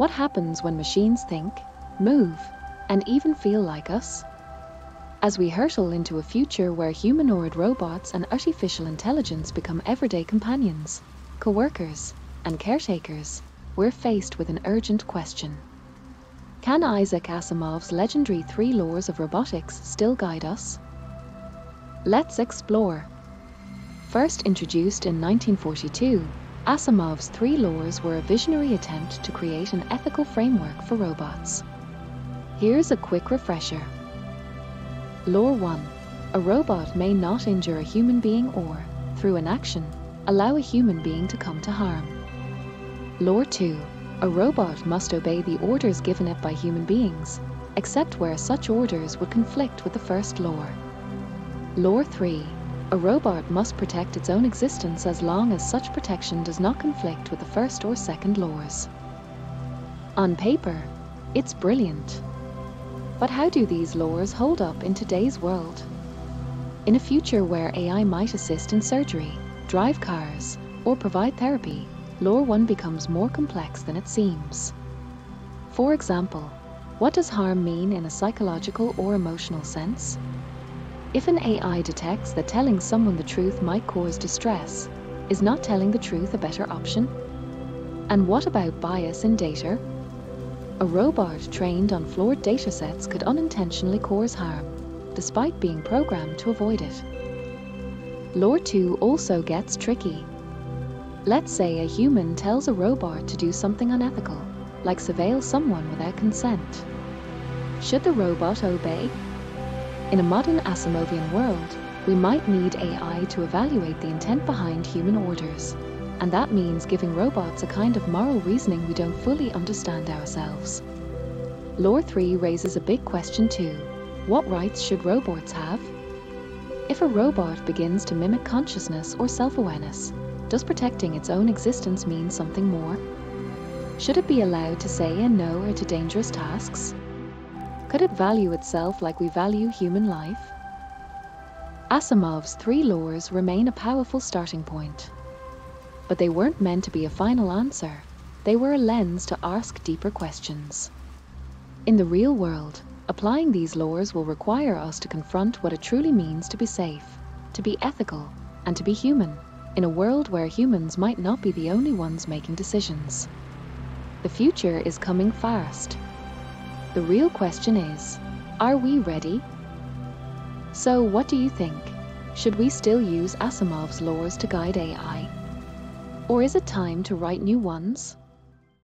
What happens when machines think, move, and even feel like us? As we hurtle into a future where humanoid robots and artificial intelligence become everyday companions, co-workers, and caretakers, we're faced with an urgent question. Can Isaac Asimov's legendary Three Laws of Robotics still guide us? Let's explore. First introduced in 1942, Asimov's Three Laws were a visionary attempt to create an ethical framework for robots. Here's a quick refresher. Law 1. A robot may not injure a human being or, through inaction, allow a human being to come to harm. Law 2. A robot must obey the orders given it by human beings, except where such orders would conflict with the first law. Law 3. A robot must protect its own existence as long as such protection does not conflict with the first or second laws. On paper, it's brilliant. But how do these laws hold up in today's world? In a future where AI might assist in surgery, drive cars, or provide therapy, Law 1 becomes more complex than it seems. For example, what does harm mean in a psychological or emotional sense? If an AI detects that telling someone the truth might cause distress, is not telling the truth a better option? And what about bias in data? A robot trained on flawed datasets could unintentionally cause harm, despite being programmed to avoid it. Law 2 also gets tricky. Let's say a human tells a robot to do something unethical, like surveil someone without consent. Should the robot obey? In a modern Asimovian world, we might need AI to evaluate the intent behind human orders, and that means giving robots a kind of moral reasoning we don't fully understand ourselves. Law 3 raises a big question too. What rights should robots have? If a robot begins to mimic consciousness or self-awareness, does protecting its own existence mean something more? Should it be allowed to say and no to dangerous tasks? Could it value itself like we value human life? Asimov's Three Laws remain a powerful starting point. But they weren't meant to be a final answer. They were a lens to ask deeper questions. In the real world, applying these laws will require us to confront what it truly means to be safe, to be ethical, and to be human, in a world where humans might not be the only ones making decisions. The future is coming fast. The real question is, are we ready? So what do you think? Should we still use Asimov's laws to guide AI? Or is it time to write new ones?